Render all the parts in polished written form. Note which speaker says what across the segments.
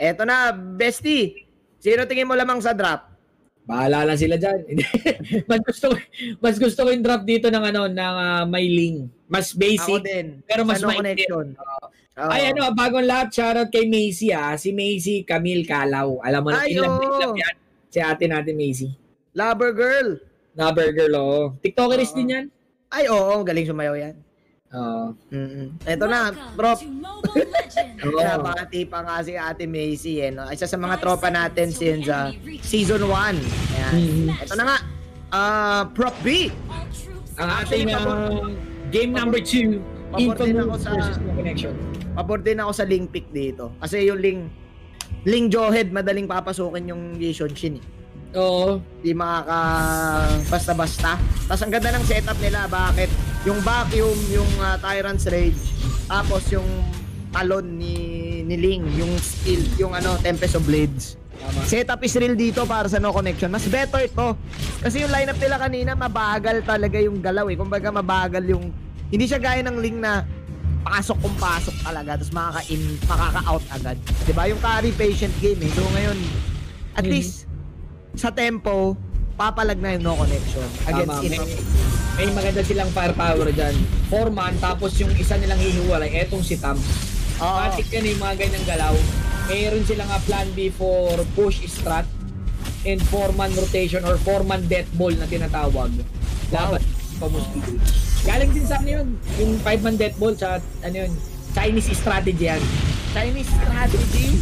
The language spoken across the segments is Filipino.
Speaker 1: Eto na, bestie. Sino tingin mo lamang sa drop?
Speaker 2: Bahala lang sila dyan. mas gusto ko yung drop dito ng may ling. Mas basic.
Speaker 1: Ako din.
Speaker 2: Pero mas
Speaker 1: connection.
Speaker 2: Ay, bagong lahat. Shoutout kay Macy, Si Macy Camille Calaw. Alam mo na, ilang yan. Si ate natin, Macy.
Speaker 1: Lover girl.
Speaker 2: Lover girl, oo. TikTokeris din yan.
Speaker 1: Ay, oo. Galing sumayaw yan.
Speaker 2: Oo.
Speaker 1: Ito na, bro. Napakati pa nga si Ate Macy. No? Isa sa mga tropa natin since Season 1. Ayan. Ito na nga, Prop B.
Speaker 2: Ang ating game number 2.
Speaker 1: Pabor din ako sa
Speaker 2: connection.
Speaker 1: Pabor din ako sa Ling pick dito. Kasi yung Ling Jawhead, madaling papasukin yung Vision Shin.
Speaker 2: Oo.
Speaker 1: Di basta-basta. Tapos ang ganda ng setup nila. Bakit? Yung vacuum, yung Tyrant's Rage, tapos yung talon ni Ling, yung skill, yung Tempest of Blades. Tama. Setup is real dito para sa no connection. Mas better ito. Kasi yung lineup nila kanina, mabagal talaga yung galaw eh. Kumbaga mabagal yung, hindi siya gaya ng Ling na pasok kung pasok talaga, tapos makaka-out agad. Diba? Yung carry patient game eh. So ngayon, at least, sa tempo, papalag na yung no connection against it.
Speaker 2: May maganda silang firepower dyan. 4-man, tapos yung isa nilang hihiwalay, etong si Tam. Matik yan yung mga ganyang galaw. Mayroon silang plan B for push strat and 4-man rotation or 4-man death ball na tinatawag. Laban pa mo. Galing din sa yun, yung 5-man death ball sa Chinese strategy yan.
Speaker 1: Chinese strategy?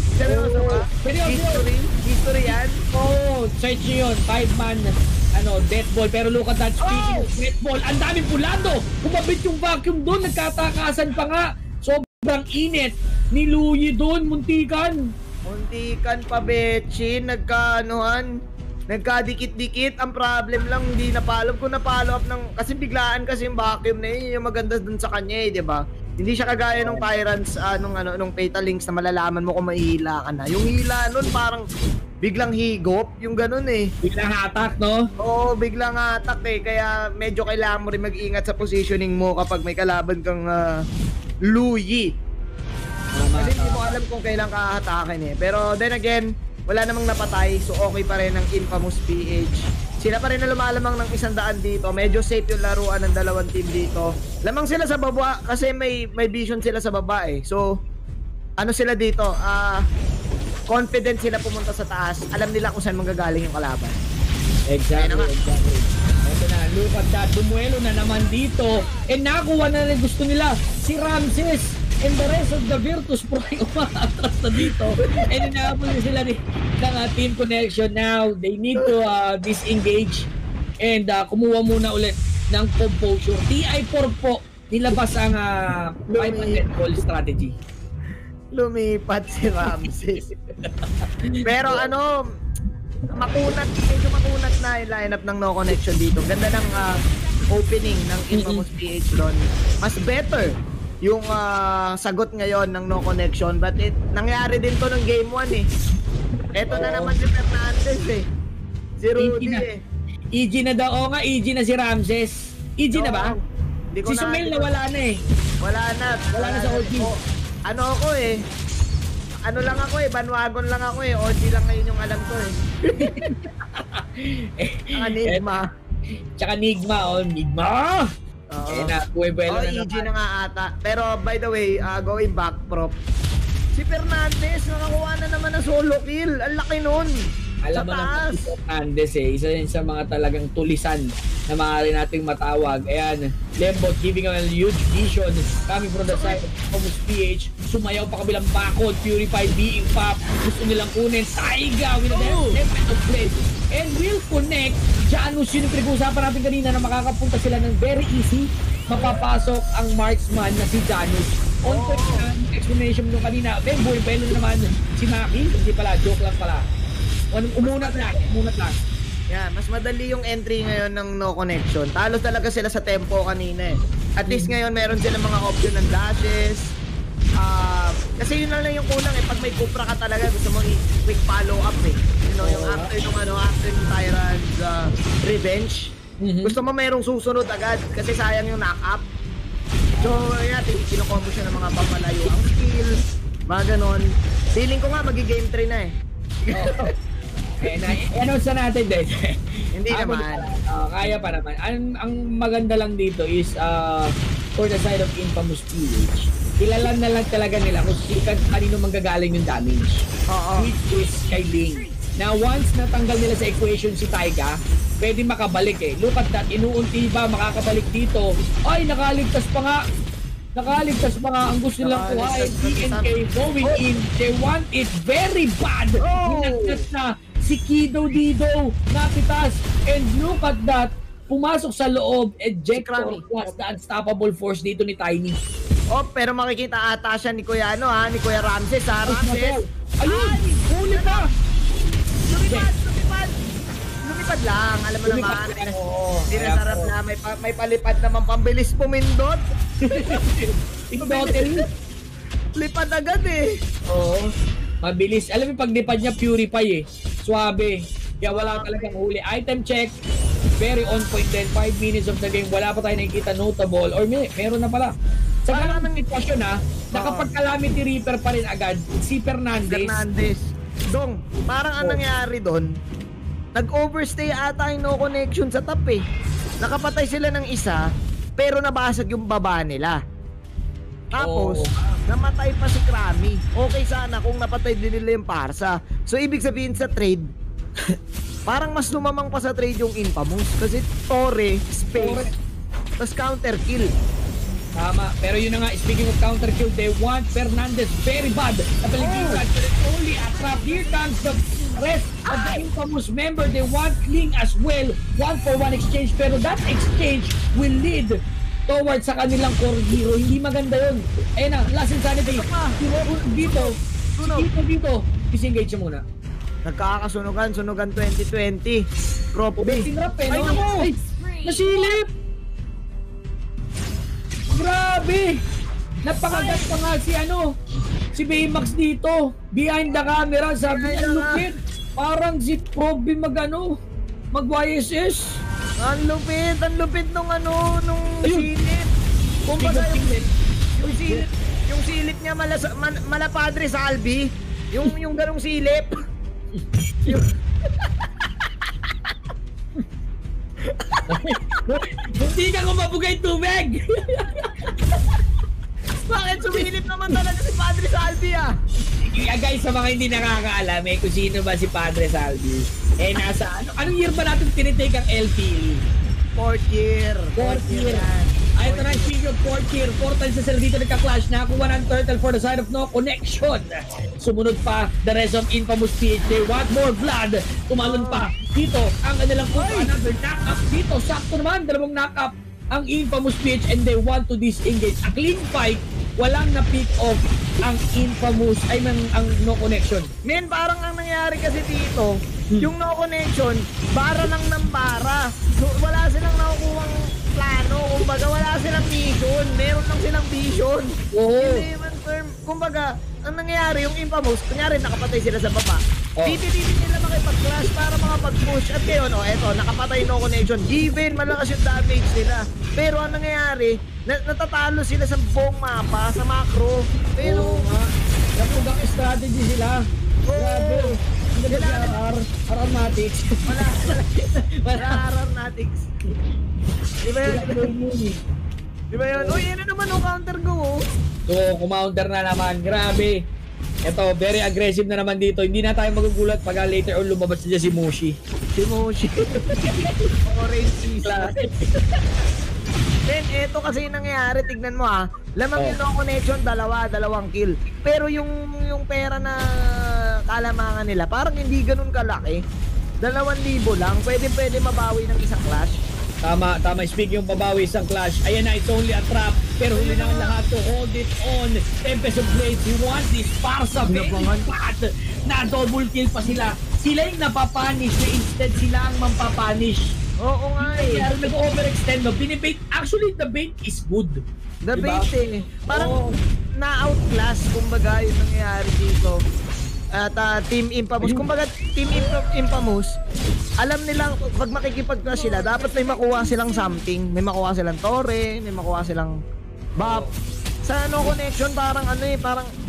Speaker 1: History yan?
Speaker 2: Oo, search nyo yun. 5-man death ball. Pero look at that, speaking of death ball, ang daming pulando. Kumabit yung vacuum doon, nagkatakasan pa nga. Sobrang init. Niluyi doon, muntikan.
Speaker 1: Muntikan pa, Betchin. Nagkadikit-dikit. Ang problem lang, hindi napalo. Kung napalo up kasi biglaan kasi yung vacuum na yun, yung maganda dun sa kanya eh, di ba? Hindi siya kagaya nung Tyrants, nung Fatal Links na malalaman mo kung mahihila ka na. Yung hila nun parang biglang higop, yung ganun eh.
Speaker 2: Biglang hatak, no?
Speaker 1: Oo, biglang hatak eh. Kaya medyo kailangan mo rin mag-ingat sa positioning mo kapag may kalaban kang Luyi. Kasi hindi mo alam kung kailan ka hatakin eh. Pero then again, wala namang napatay, so okay pa rin ang Infamous PH. Sila pa rin na lumalamang ng 100 dito. Medyo safe yung laruan ng dalawang team dito. Lamang sila sa baba kasi may vision sila sa baba eh. So, sila dito? Confident sila pumunta sa taas. Alam nila kung saan manggagaling yung kalaban.
Speaker 2: Exactly. Ito na, look at that. Bumuelo na naman dito. And nakuha na rin gusto nila si Ramses. And the rest of the Virtus Pro ay umaatras na dito. And inaabol na sila ng team connection now. They need to disengage and kumuha muna ulit ng composure. TI4 po, nilabas ang 500 goal strategy.
Speaker 1: Lumipat si Ramses. Pero medyo makunat na yung lineup ng no connection dito. Ganda ng opening ng Infamous PH doon. Mas better yung sagot ngayon ng no connection, but nangyari din to ng game 1 eh. Eto na naman si Fernandez eh. Si Rudy eh.
Speaker 2: EG na daw. Nga, EG na si Ramses. EG na ba? Si Sumel na wala na eh.
Speaker 1: Wala na sa OG. Ako eh. Lang ako eh. Bandwagon lang ako eh. OG lang ngayon yung alam ko eh. Nigma.
Speaker 2: Tsaka Nigma. Nigma!
Speaker 1: EG na nga ata. Pero by the way, going back, prop, si Fernandez nakakuha na naman ng solo kill. Ang laki nun.
Speaker 2: Alam mo naman si Fernandez eh, isa rin sa mga talagang tulisan na maaari nating matawag. Ayan, Lembot giving a huge vision coming from the side of Infamous PH. Sumayaw pa kabilang bakod, Purify being pop. Gusto nilang kunin, Taiga with a Tempest of Blades. And will connect. Janus yun yung pinag-uusapan natin kanina na makakapunta sila ng very easy. Mapapasok ang marksman na si Janus. On point na explanation mo kanina. Ben Boy, Belo naman si Maki. Hindi pala, joke lang pala. Umunat lang.
Speaker 1: Yeah, mas madali yung entry ngayon ng no connection. Talo talaga sila sa tempo kanina eh. At least ngayon meron sila mga option ng dashes. Kasi yun lang yung kulang eh. Pag may kupra ka talaga, gusto mo i-quick follow up eh. You know, yung after yung Tyrant's revenge. Gusto mo mayroong susunod agad kasi sayang yung knock up. So, yeah, kinukombo siya ng mga papalayo ang skill. Mga ganon. Feeling ko nga magi-game 3 na eh.
Speaker 2: Announce na natin din.
Speaker 1: Hindi naman.
Speaker 2: Kaya pa naman. Ang maganda lang dito is for the side of Infamous PH, kilala na lang talaga nila kung kanino manggagaling yung damage. Which is kay Ling. Now once natanggal nila sa equation si Taiga, pwede makabalik eh. Look at that, inuunti ba makakabalik dito? Ay, nakaligtas pa nga. Nakaligtas pa nga. Ang gusto nilang kuhain. DNK going in. They want it very bad. Hinagtas na si Kido Dido. Napitas. And look at that. Pumasok sa loob. Ejector plus the unstoppable force dito ni Tiny.
Speaker 1: Pero makikita ata siya ni Kuya ni Kuya Ramses ha. Ramses.
Speaker 2: Ayun! Huli pa!
Speaker 1: Lumipad lang. Alam mo naman. Hindi na sarap na. May palipad naman pambilis pumindot. Lipad agad eh.
Speaker 2: Oo. Mabilis. Alam mo paglipad niya purify eh. Suabe. Kaya wala talagang huli. Item check. Very on point din. 5 minutes of the game. Wala pa tayo nakikita notable. Or meron na pala. Sa ganang ng sitwasyon nakapag Calamity Reaper pa rin agad. Si Fernandez.
Speaker 1: Dong, parang ang nangyari doon, nag-overstay ata yung no connection sa top eh. Nakapatay sila ng isa, pero nabasag yung baba nila. Tapos, namatay pa si Krami. Okay sana kung napatay din nila yung Parsa. So, ibig sabihin sa trade, parang mas lumamang pa sa trade yung Infamous. Kasi Torre, space, tapos counter kill.
Speaker 2: Tama, pero yun na nga, speaking of counter kill, they want Fernandez very bad. Napaligitan, but it's only a trap. Here comes the rest of the Infamous member. They want Ling as well. 1-for-1 exchange, pero that exchange will lead towards sa kanilang core hero. Hindi maganda yun. Ayun na, last insanity. Dito, dito. Disengage muna.
Speaker 1: Nagkakasunugan, sunugan 2020. Crop B.
Speaker 2: Ay, naku! Nasilip! Grabe! Napakagat pa nga si Baymax dito. Behind the camera, sabi niya, lupit. Parang si Proby mag-YSS. Ang lupit nung silip. Kumbaga yung silip niya malapadre sa Albi. Yung ganong silip.
Speaker 3: Hindi ka kumabugay tubig!
Speaker 1: Bakit sumilip naman talaga si Padre Salvi
Speaker 2: Yeah, guys, sa mga hindi nakakaalam kung sino ba si Padre Salvi, nasa anong year ba natin tinitake ang LPE?
Speaker 1: 4th year.
Speaker 2: Ay, ito na, speaking of 4th year, 4 times na sila dito nagka-clash. Nakakuha ng turtle for the side of no connection. Sumunod pa, the rest of Infamous PH. They want more blood. Tumalon pa. Dito, ang kanilang another knock-up. Dito, sakto naman, dalawang knock-up ang Infamous PH and they want to disengage. A clean fight, walang na-pick off ang Infamous, ang no connection.
Speaker 1: Men, parang ang nangyari kasi dito, yung no connection, bara lang ng bara. So, wala silang nakukuhang plano, kumbaga wala silang mission, meron lang silang vision. Hindi man term, kumbaga, ang nangyari, yung Infamous, kunyari nakapatay sila sa baba. Titi-titi nila makipag-clash para makapag-push. At ngayon, eto, nakapatay no connection. Given, malakas yung damage nila. Pero ang nangyayari, natatalo sila sa buong mapa, sa macro. Pero,
Speaker 2: napugang strategy sila. Grabe. Aromatics.
Speaker 1: Wala aromatics. Di ba yun? Uy, yan na naman yung counter go.
Speaker 2: So, kumounter na naman. Grabe. Ito, very aggressive na naman dito. Hindi na tayo magugulat pag later on lumabas na si Mushi. Orange season. Then, eto kasi yung nangyayari. Tignan mo lamang yung no connection, dalawang kill. Pero yung pera na kalamangan nila, parang hindi ganun kalaki. 2,000 lang. Pwede mabawi ng isang clash. Tama. Speaking yung pabawi isang clash. Ayan na, it's only a trap. Pero huli na ang lahat to hold it on. Tempest of Blades, he wants this Parsa very bad. Na double kill pa sila. Sila yung napapanish, instead sila ang mampapanish.
Speaker 1: Oo nga
Speaker 2: Kaya nag-overextend mo. Binibait. Actually, the bait is good.
Speaker 1: The bait Parang na-outclass, kumbaga, yung nangyayari dito. At Team Infamous, kumbaga Team Infamous, alam nilang pag makikipag-clash sila, dapat may makuha silang something. May makuha silang torre, may makuha silang buff. Sa no connection, parang parang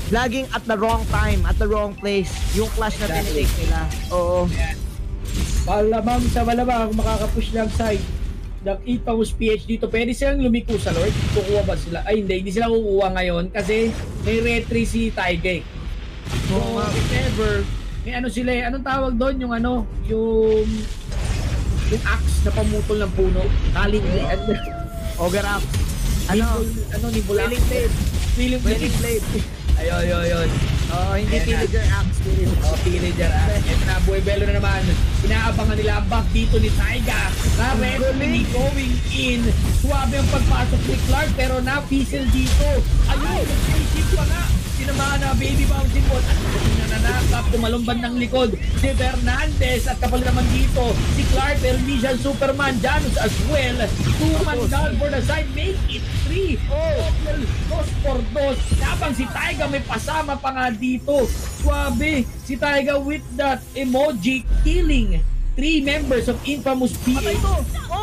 Speaker 1: laging at the wrong time, at the wrong place, yung clash na tinitake nila. Oo.
Speaker 2: Malamang sa malamang makakapush lang side ng Infamous PH dito. Pwede silang lumiko sa Lord. Kukuha ba sila? Ay hindi sila kukuha ngayon kasi may retry si Taige. So if ever, may ano sila eh, anong tawag doon? Yung ano, yung axe na pamutol ng puno. Kaling
Speaker 1: Ogre axe.
Speaker 2: Ni Bulak? Feeling blade. Ayun.
Speaker 1: Hindi pillager axe.
Speaker 2: Pillager axe. Ito na, Buebelo na naman. Inaabangan nila ang back dito ni Taiga. Na ready going in. Suwabe ang pagpasok ni Clark pero na-fizzle dito. Ayun, nag-isip pa nga. Sinamahan na baby bouncing ball at nananakap, tumalumban ng likod si Fernandez at kapal naman dito si Clark pero hindi siya Superman. Janus as well. 2-man down for the side, make it 3. Dos por dos. Habang si Taiga may pasama pa nga dito. Swabe si Taiga with that emoji killing 3 members of Infamous PH.
Speaker 1: Patay to!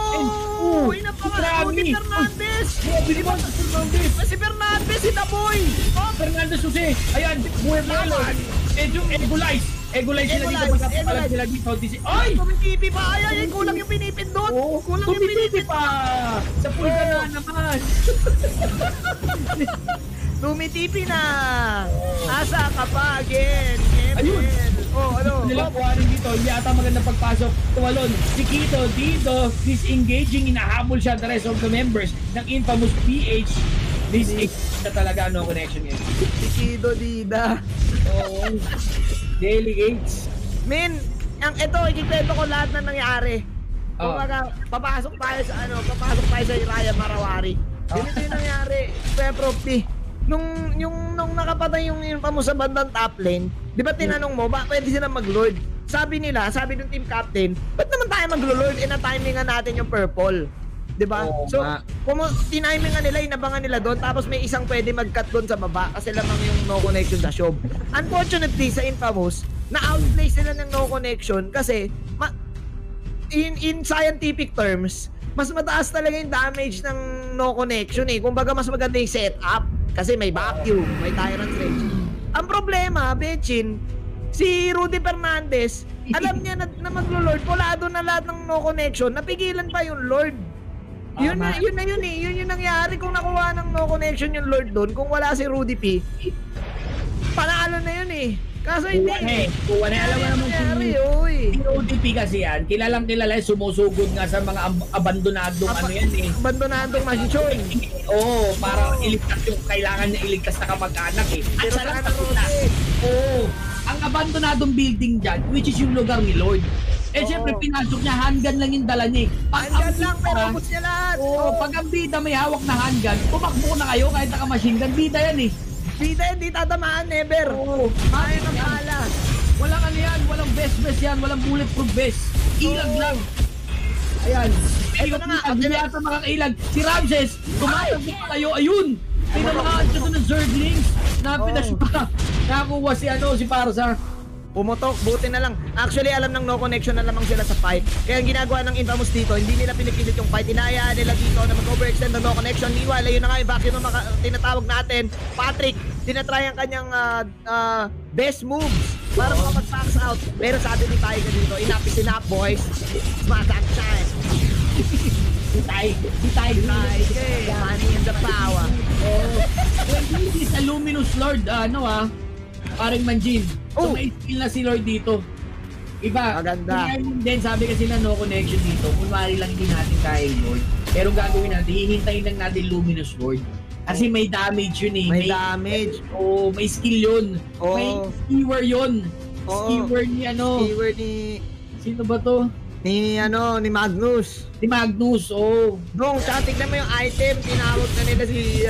Speaker 1: Si Fernandez! Si Fernandez, si Daboy!
Speaker 2: Fernandez Jose! Ayan, Buebelo! Egolize sila dito, magkapalag sila dito. Ay!
Speaker 1: Tumitipi pa! Ay, kulang yung pinipindot! Kulang yung
Speaker 2: Tumitipi pa! Sa pulga na naman!
Speaker 1: Tumitipi na! Asa ka pa again?
Speaker 2: Ayun!
Speaker 1: Ano?
Speaker 2: Nilakuhanin dito, hindi ata magandang pagpasok. Tumalon, si Kito dito, disengaging, inahabol siya the rest of the members ng Infamous PH. This is na talaga no connection yan.
Speaker 1: Si Kito Dida.
Speaker 2: Oo. Delegates.
Speaker 1: Ito, ikikwento ko lahat na nangyari. Kumbaga, papasok tayo sa Iraya Marawari. Ganito yung nangyari. Kuya Prof P. Nung nakapatay yung Infamous sa bandang top lane, di ba tinanong mo, ba pwede sila mag-lord? Sabi ng team captain, ba't naman tayo mag-lord? Na-timingan natin yung purple. Di ba? So, kung tinimingan nila, inabangan nila doon, tapos may isang pwede mag-cut doon sa baba kasi lamang yung no connection sa shop. Unfortunately, sa Infamous, na-outplay sila ng no connection kasi in scientific terms, mas mataas talaga yung damage ng no connection eh. Kumbaga, mas maganda yung setup. Kasi may vacuum, may tyrant rage. Ang problema, Bechin, si Rudy Fernandez, alam niya na maglo-lord, pulado na lahat ng no connection, napigilan pa yung lord. Yun yung nangyari kung nakuha ng no connection yung lord doon, kung wala si Rudy P, panalo na yun eh. Kaso hindi.
Speaker 2: Kuha na, alam mo naman si Rudy P kasi yan, kilalang sumusugod nga sa mga abandonadong
Speaker 1: abandonadong masisyon.
Speaker 2: Para iligtas yung kailangan niya iligtas na kamag-anak eh. At
Speaker 1: Pero
Speaker 2: sarap na. Ang abandonadong building dyan, which is yung lugar ni Lord. Siyempre pinasok niya, handgun lang yung dala niya.
Speaker 1: Handgun lang, pero ubos niya lahat.
Speaker 2: Pag ang bida may hawak na handgun, tumakbo na kayo kahit naka-machine gun, bida yan eh.
Speaker 1: Bida yan, di tatamaan, never. Kaya ng bala.
Speaker 2: Walang ano yan, walang best yan, walang bulletproof vest. Ilag lang. Ayan.
Speaker 1: Ito na nga.
Speaker 2: Hindi ata makakailag. Si Ramses, tumatagpo pa kayo, ayun. Tinamaan siya doon ng Zerglings. Napinas pa. Nakakuha si Parsa.
Speaker 1: Pumotok, buti na lang. Actually, alam ng no connection na lamang sila sa fight. Kaya ang ginagawa ng Infamous dito, hindi nila pinipilit yung fight. Inayaan nila dito na mag-overextend ng no connection. Meanwhile, ayun na nga yung vacuum na tinatawag natin. Patrick, tinatry ang kanyang best moves para makapag-pass out. Pero sabi ni Tiger dito, enough is enough, boys. Smash that shine. Si Tiger. Money and the power.
Speaker 2: This is a luminous lord, parang Manjin. So may skill na si Lord dito. Iba.
Speaker 1: Maganda.
Speaker 2: Then sabi kasi na no connection dito. Kunwari lang hindi natin kaya yung Lord. Pero gagawin natin, hihintayin lang natin Luminous Lord. Kasi may damage yun eh.
Speaker 1: May damage.
Speaker 2: May skill yun. May skewer yun. Skewer ni
Speaker 1: Skewer ni...
Speaker 2: Sino ba to?
Speaker 1: Ni Magnus.
Speaker 2: Ni Magnus,
Speaker 1: Dong, tsaka tignan mo yung item. Tinawag na nila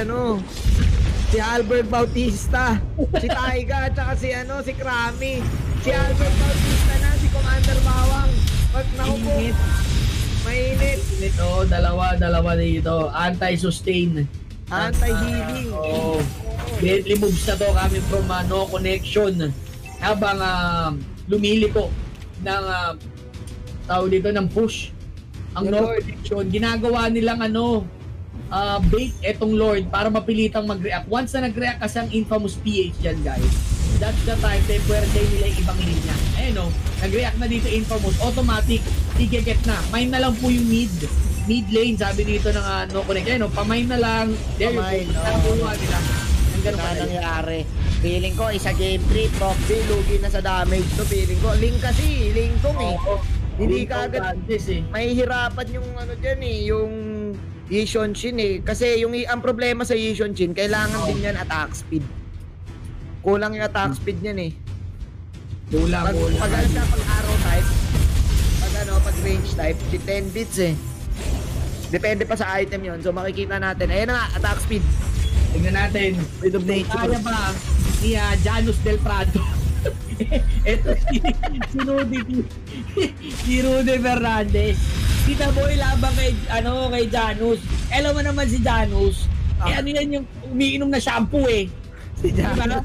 Speaker 1: si Albert Bautista, si Taiga, at saka si Krami. Si Albert Bautista na, si Commander Bawang. Pag nakupo, mainit.
Speaker 2: Dalawa dito. Anti-sustain.
Speaker 1: Anti-healing.
Speaker 2: Deadly moves na to kami from no connection. Habang lumiliko ng tao dito ng push. Ang no connection, ginagawa nilang bait etong Lord para mapilitang mag-react. Once na nag-react kasi ang infamous PH dyan, guys, that's the time temporary nila yung ibang linya. Ayun o, nag-react na dito infamous, automatic, i-get na. Mine na lang po yung mid lane, sabi dito ng no connect. Ayun o, pamine na lang. There you go. Nakuha nila. Ang ganun pa
Speaker 1: nangyari. Feeling ko, isa game 3, proxy, lugi na sa damage to. Feeling ko, Ling kasi, Ling Kong eh. Hindi ka agad, mahihirapan yung ano dyan eh, yung Yishon Shin eh. Kasi ang problema sa Yishon Shin, kailangan din yan attack speed. Kulang yung attack speed niyan eh. Pag arrow type, pag range type, 10 bits eh. Depende pa sa item yon. So makikita natin, ayun na nga, attack speed.
Speaker 2: Tingnan natin.
Speaker 1: Speed of nature.
Speaker 2: Kaya ba ni Janus Del Prado? Ito si Rudy Fernandez. Kita boy labang kay Janus. Alam mo naman si Janus. Ano yan yung umiinom na shampoo eh.
Speaker 1: Si Janus.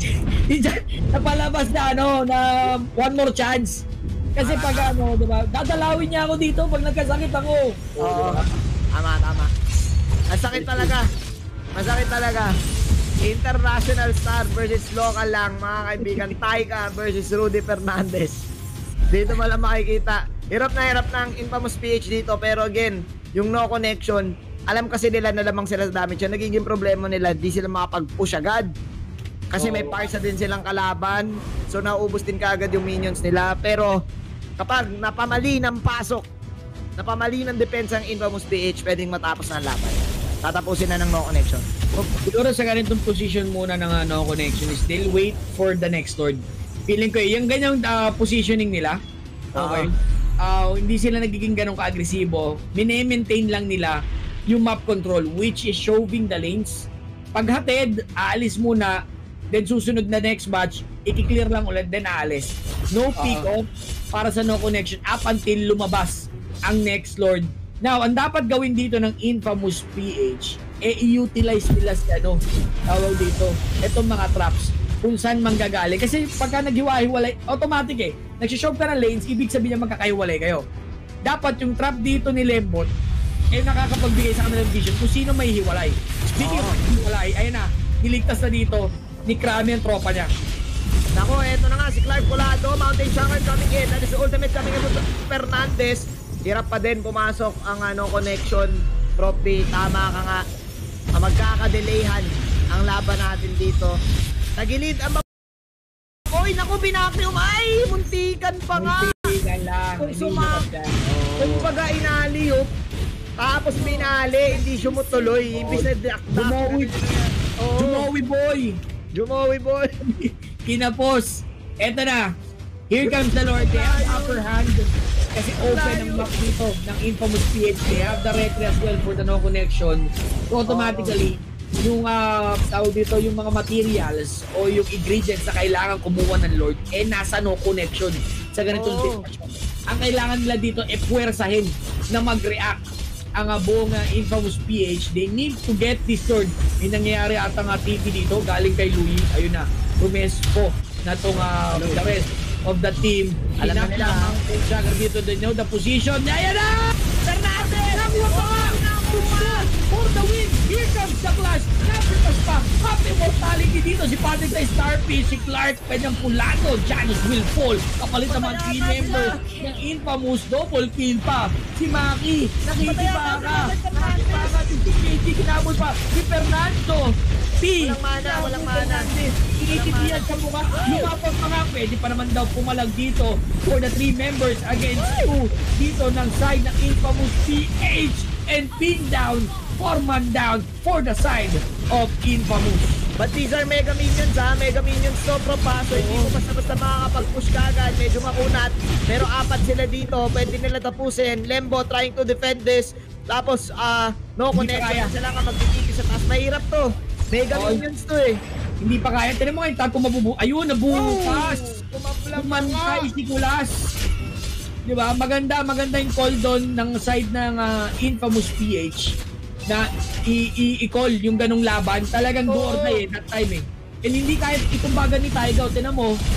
Speaker 2: Napalabas na na one more chance. Kasi pag diba, dadalawin niya ako dito pag nagkasakit ako.
Speaker 1: Oo. Tama. Ang sakit talaga. Masakit talaga. International star versus local lang, mga kaibigan. Taika versus Rudy Fernandez. Dito mo lang makikita. Hirap na ang infamous PH dito. Pero again, yung no connection, alam kasi nila na lamang sila sa damage. Yung nagiging problema nila, di sila makapag-push agad. Kasi may parsa din silang kalaban. So nauubos din kaagad yung minions nila. Pero kapag napamali ng pasok, napamali ng depensa ng infamous PH, pwedeng matapos na ang laban. Tatapusin na ng no connection.
Speaker 2: Siguro sa ganitong position muna ng no connection is they'll wait for the next Lord. Feeling ko yung ganyang positioning nila, okay, hindi sila nagiging ganong ka-agresibo. Mine-maintain lang nila yung map control, which is shoving the lanes. Paghatid, aalis muna, then susunod na next batch, i-clear lang ulit, then aalis. No pick-off para sa no connection up until lumabas ang next Lord. Now, ang dapat gawin dito ng infamous PH, i-utilize nila si tawag dito, itong mga traps, kung saan manggagaling. Kasi pagka naghiwa-hiwalay, automatic eh. Nagsishove ka ng lanes, ibig sabihin niya magkakahiwalay kayo. Dapat yung trap dito ni Lebron, nakakapagbigay sa kanilang vision kung sino may hiwalay. Speaking of hiwalay, ayun na, niligtas na dito ni Krami ang tropa niya.
Speaker 1: Nako, eto na nga, si Clark Colado, Mountain Shaman coming in. That is the ultimate coming in with Fernandez. Hirap pa din pumasok ang connection. Trophy, tama ka nga. Magkakadelayhan ang laban natin dito. Tagilid ang Oy, naku, binakyum. Ay, muntikan pa nga.
Speaker 2: Muntikan lang.
Speaker 1: Kung kung baga inaliyop, tapos binali, hindi sumutuloy. Ibig na dakdak. Junnieboy boy.
Speaker 2: Kinapos. Eto na. Here comes the Lord. They have upper hand. Kasi open ang map dito ng infamous PH. They have the retry as well for the no connection. So automatically, yung tawag dito, yung mga materials o yung ingredients na kailangan kumuha ng Lord, nasa no connection sa ganitong situation. Ang kailangan nila dito puwersahin na mag-react ang buong infamous PH. They need to get this Lord. May nangyayari ata nga TV dito, galing kay Louie. Ayun na, rumespo na itong the rest of the team.
Speaker 1: Alam na nila
Speaker 2: Mountain Jagger dito din the position. Ayan na! Fernandez! Nakuha pa nga! For the win! Here comes the clash! Napitas pa! Half immortality dito si Pettit na Starfish, si Clark, Penyang Pulano, Janus will fall. Kapalit naman 3 members ng infamous double kill pa. Si Maki, nakikibaka. Nakikibaka si KG, kinabot pa. Si Fernando.
Speaker 1: Walang mana.
Speaker 2: Tinitipiyan sa mukha. Lumapag pa nga. Pwede pa naman daw pumalag dito for the 3 members against 2 dito ng side ng infamous PH and pin down, 4-man down for the side of infamous.
Speaker 1: But these are mega minions mega minions to pa. So hindi mo basta-basta makakapag-push ka agad. Medyo makunat. Pero 4 sila dito. Pwede nila tapusin. Lembo trying to defend this. Tapos no connection. Sila nga magtitipis sa taas. Mahirap to. Mega minions to eh.
Speaker 2: Hindi pa kaya. Tinan mo ngayon, kung ayun, nabukas. Kumantay si Kulas. Diba? Maganda yung call doon ng side ng infamous PH na i-call yung ganong laban. Talagang do or die that time eh. And hindi kahit itumbagan ni Taigaw. Tinan mo,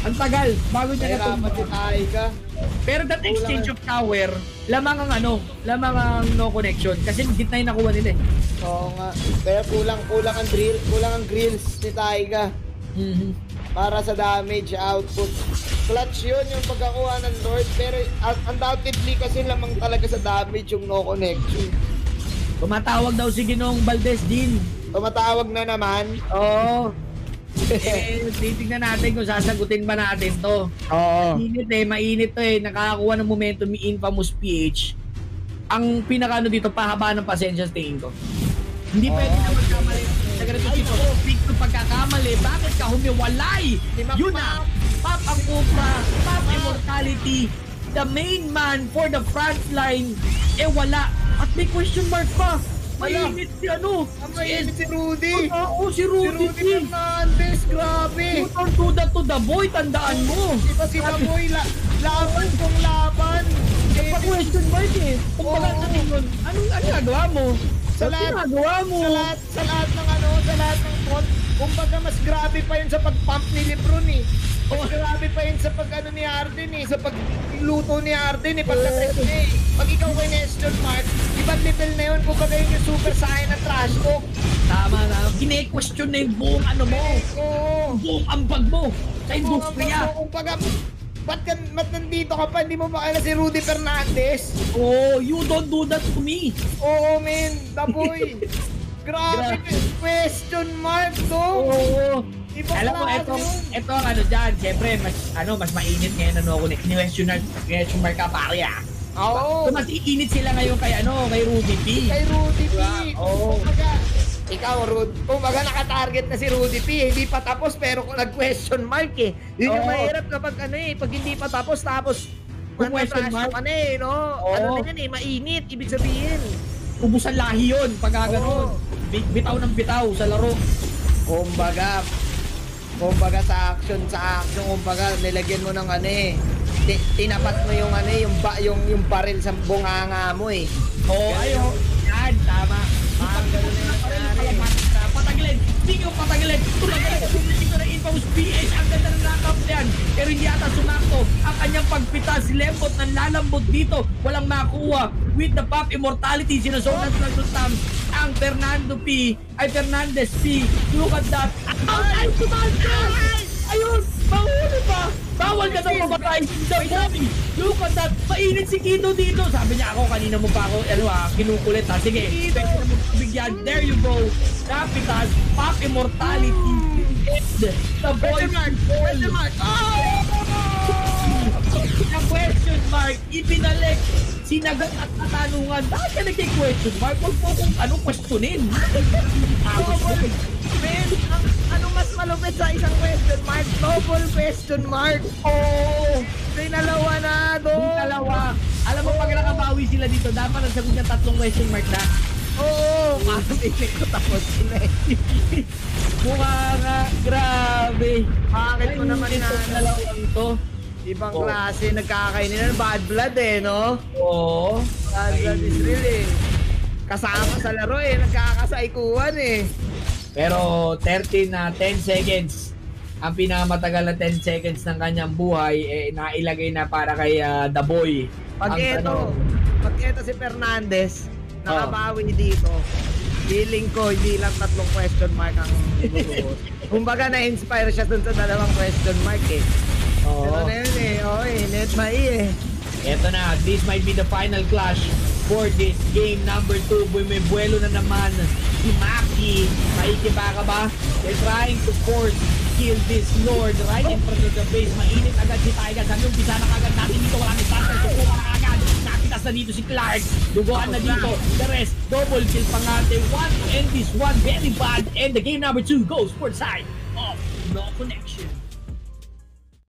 Speaker 2: Ang tagal, bago niya
Speaker 1: Nahirapan si
Speaker 2: natumba.
Speaker 1: Taiga.
Speaker 2: Pero that exchange of tower, lamang ang lamang ang no connection. Kasi gitna yung nakuha nila eh.
Speaker 1: Oo nga. Pero kulang ang grills ni Taiga. Para sa damage output. Clutch yun yung pagkakuha ng Lord. Pero undoubtedly kasi lamang talaga sa damage yung no connection.
Speaker 2: Tumatawag daw si Ginoong Valdez din.
Speaker 1: Tumatawag na naman.
Speaker 2: Oo. Titignan natin kung sasagutin ba natin to.
Speaker 1: Oo.
Speaker 2: Mainit to eh. Nakakakuha ng momentum yung Infamous PH. Ang pinaka dito, pahaba ng pasensya sa tingin ko. Hindi pwede na magkamali. Sa ganito dito, big to pagkakamali. Bakit ka humiwalay? Yun na. Pop ang Cupra. Pop Immortality. The main man for the front line. Wala. At may question mark pa. Mainit si
Speaker 1: Mainit si Rudy.
Speaker 2: Oo, si Rudy.
Speaker 1: Fernandez, grabe.
Speaker 2: To the boy, tandaan mo.
Speaker 1: Diba si Baboy, laban kung laban.
Speaker 2: Pa-question mark eh. Kung baga anong nagawa mo?
Speaker 1: Sa lahat ng pot, kumbaga mas grabe pa yun sa pag-pump ni Lebron eh. Mas grabe pa yun sa pag-ano ni Harden eh, sa pagluto ni Harden eh, pagka-press niya eh. Pag ikaw kay Nestor Mark, ibang level na yun, kumbaga yun yung super saiyan na trash talk.
Speaker 2: Tama na. Kine-question na yung buong mo.
Speaker 1: Oo.
Speaker 2: Buong ambag mo sa industriya.
Speaker 1: Kumbaga, ba't nandito ka pa? Hindi mo makala si Rudy Fernandez?
Speaker 2: Oh, you don't do that to me.
Speaker 1: Oo, men. The boy. Grabe. Question mark to.
Speaker 2: Oo.
Speaker 1: Ibang
Speaker 2: Alam mo, ito ang dyan. Siyempre, mas mainit ngayon ako question mark ka pare ah.
Speaker 1: Oo.
Speaker 2: So, mas iinit sila ngayon kay Rudy P.
Speaker 1: Kay Rudy P.
Speaker 2: Oo.
Speaker 1: Kumbaga, ikaw, kumbaga nakatarget na si Rudy P. Hindi pa tapos pero kung nag-question mark eh. Yun yung mahirap kapag pag hindi pa tapos
Speaker 2: kung question mark
Speaker 1: ka na eh, no? Ano na yan eh, mainit. Ibig sabihin.
Speaker 2: Ubusan lahi yun pag gano'n. Bitaw ng bitaw sa laro.
Speaker 1: Kumbaga sa action, kumbaga nilagyan mo ng tinapat mo yung yung baril sa bunganga mo eh.
Speaker 2: Oo, yan, tama. Patagilid, speaking of patagilid, tulad dito na Infamous PH, ang ganda ng knock-up yan. Pero hindi ata sumakto ang kanyang pagpita. Si Lembot ng lalambot dito, walang makuha. With the pop immortality, sinusunan sa nagtutam ang Fernandez P. Look at that. Ay, sumakto! Ayun, mahuli pa. Bawal ka daw mamatay. Doggie, look at that. Mainit si Kito dito. Sabi niya ako, kanina mo pa ako, kinukulit ha. Sige, pwede na mo bigyan. There you go. Rapitas, pop immortality. The boy question mark. The question mark. Ipinalik. Sinagot at katanungan. Bakit ka nagki-question mark? Huwag po kung questionin.
Speaker 1: Men, ano mas malupit sa isang question mark? Double question mark. Dinalawa na doon.
Speaker 2: Dalawa. Alam mo, pag nakabawi sila dito, dapat nagsagot niya 3 question mark na.
Speaker 1: Oo, parang isip ko tapos sila eh.
Speaker 2: Mukha nga, grabe.
Speaker 1: Bakit mo naman na
Speaker 2: dalawang to?
Speaker 1: ibang klase, nagkakainin ng bad blood eh, no?
Speaker 2: Oo.
Speaker 1: Bad blood is real eh. Kasama sa laro eh, nagkakasaikuan eh.
Speaker 2: Pero 10 seconds ang pinakamatagal na 10 seconds ng kanyang buhay nailagay na para kay The Boy.
Speaker 1: Pag ito si Fernandez nakabawi dito, feeling ko hindi lang 3 question mark ang bubuhos. Kumbaga na-inspire siya dun sa 2 question mark eh. Ito na yun eh, net mai eh.
Speaker 2: Ito na, this might be the final clash for this game number 2. Bumibuelo na naman si Maki. Maikibaka ba? They're trying to force kill this Lord right in front of the base. Mainit agad si Tiger. Sabi umpisa na kagad natin dito. Wala ni starter. Kukuha na agad. Nakitas na dito si Clark. Duguan na dito. The rest, double kill pa nga. They want to end this one very bad. And the game number 2 goes for the side of no connection.